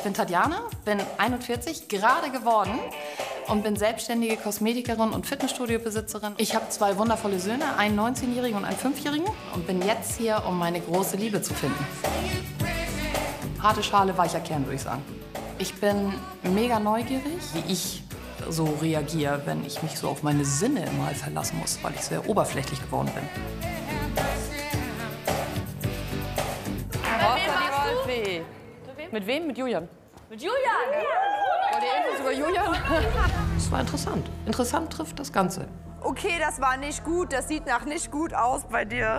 bin Tatjana, bin 41, gerade geworden und bin selbstständige Kosmetikerin und Fitnessstudio-Besitzerin. Ich habe 2 wundervolle Söhne, einen 19-Jährigen und einen 5-Jährigen und bin jetzt hier, um meine große Liebe zu finden. Harte Schale, weicher Kern, würde ich sagen. Ich bin mega neugierig, wie ich so reagiere, wenn ich mich so auf meine Sinne mal verlassen muss, weil ich sehr oberflächlich geworden bin. Mit wem? Mit Julian. Mit Julian? Wollt ihr Infos über Julian? Das war interessant. Interessant trifft das Ganze. Okay, das war nicht gut. Das sieht nach nicht gut aus bei dir.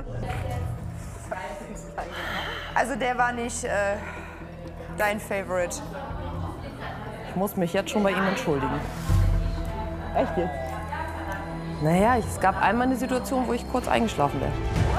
Also der war nicht dein Favorite. Ich muss mich jetzt schon bei ihm entschuldigen. Echt jetzt? Naja, es gab einmal eine Situation, wo ich kurz eingeschlafen wäre.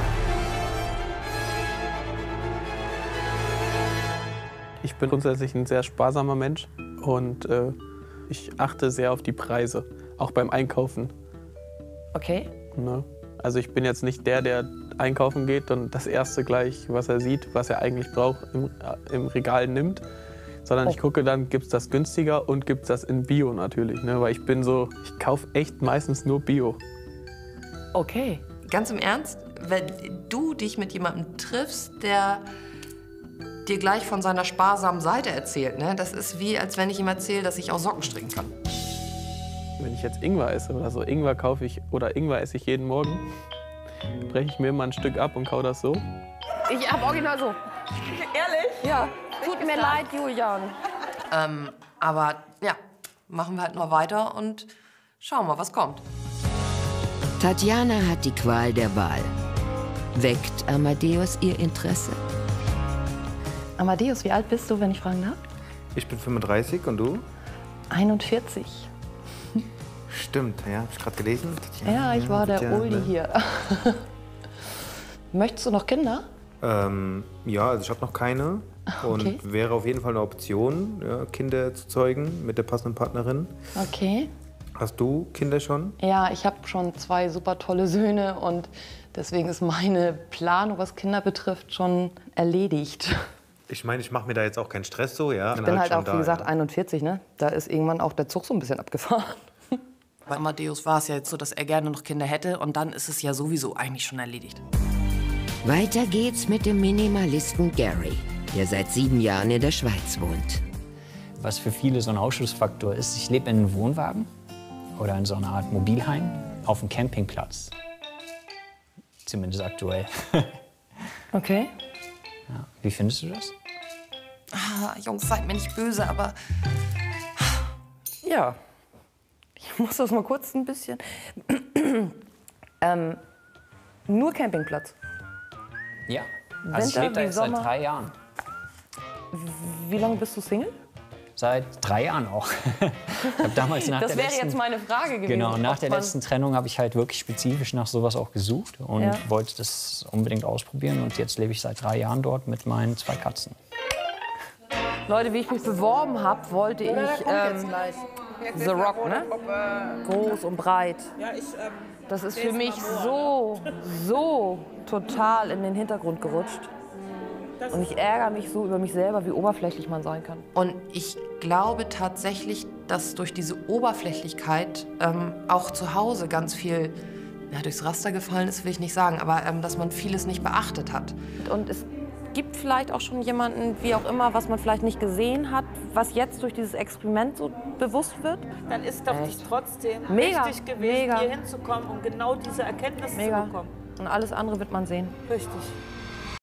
Ich bin grundsätzlich ein sehr sparsamer Mensch und ich achte sehr auf die Preise, auch beim Einkaufen. Okay. Ne? Also ich bin jetzt nicht der einkaufen geht und das Erste gleich, was er sieht, was er eigentlich braucht, im Regal nimmt. Sondern ich gucke dann, gibt es das günstiger und gibt es das in Bio natürlich. Ne? Weil ich bin so, ich kaufe echt meistens nur Bio. Okay. Ganz im Ernst, wenn du dich mit jemandem triffst, der dir gleich von seiner sparsamen Seite erzählt, ne? Das ist wie, als wenn ich ihm erzähle, dass ich auch Socken stricken kann. Wenn ich jetzt Ingwer esse oder so, Ingwer kaufe ich oder Ingwer esse ich jeden Morgen, breche ich mir mal ein Stück ab und kau das so. Ich hab original so. Ehrlich? Ja. Tut mir leid, Julian. Aber ja, machen wir halt mal weiter und schauen mal, was kommt. Tatjana hat die Qual der Wahl. Weckt Amadeus ihr Interesse? Amadeus, wie alt bist du, wenn ich fragen darf? Ich bin 35 und du? 41. Stimmt, ja, hab ich gerade gelesen. Ja, ich war der Tatjana, Oldie ne? hier. Möchtest du noch Kinder? Ja, also ich habe noch keine. Und Okay. wäre auf jeden Fall eine Option, ja, Kinder zu zeugen mit der passenden Partnerin. Okay. Hast du Kinder schon? Ja, ich habe schon 2 super tolle Söhne und deswegen ist meine Planung, was Kinder betrifft, schon erledigt. Ich meine, ich mache mir da jetzt auch keinen Stress so, ja. Ich bin halt auch, wie gesagt, 41, ne? Da ist irgendwann auch der Zug so ein bisschen abgefahren. Bei Amadeus war es ja jetzt so, dass er gerne noch Kinder hätte und dann ist es ja sowieso eigentlich schon erledigt. Weiter geht's mit dem Minimalisten Gary, der seit 7 Jahren in der Schweiz wohnt. Was für viele so ein Ausschlussfaktor ist, ich lebe in einem Wohnwagen oder in so einer Art Mobilheim auf einem Campingplatz. Zumindest aktuell. Okay. Ja. Wie findest du das? Ah, Jungs, seid mir nicht böse, aber Ja. Ich muss das mal kurz ein bisschen... nur Campingplatz. Ja. Also ich Winter lebe da wie jetzt Sommer? seit 3 Jahren. Wie lange bist du Single? Seit 3 Jahren auch. Ich habe damals nach Das der wäre letzten, jetzt meine Frage gewesen. Genau, nach ob der man- letzten Trennung habe ich halt wirklich spezifisch nach sowas auch gesucht und Ja. wollte das unbedingt ausprobieren. Und jetzt lebe ich seit 3 Jahren dort mit meinen 2 Katzen. Leute, wie ich mich beworben habe, wollte ich The Rock, ne? Groß und breit. Das ist für mich so total in den Hintergrund gerutscht. Und ich ärgere mich so über mich selber, wie oberflächlich man sein kann. und ich glaube tatsächlich, dass durch diese Oberflächlichkeit auch zu Hause ganz viel durchs Raster gefallen ist, will ich nicht sagen, aber dass man vieles nicht beachtet hat. Und es gibt vielleicht auch schon jemanden, wie auch immer, was man vielleicht nicht gesehen hat, was jetzt durch dieses Experiment so bewusst wird. Dann ist doch dich trotzdem Mega, richtig gewesen, mega. hier hinzukommen, um genau diese Erkenntnis Mega. zu bekommen. Und alles andere wird man sehen. Richtig.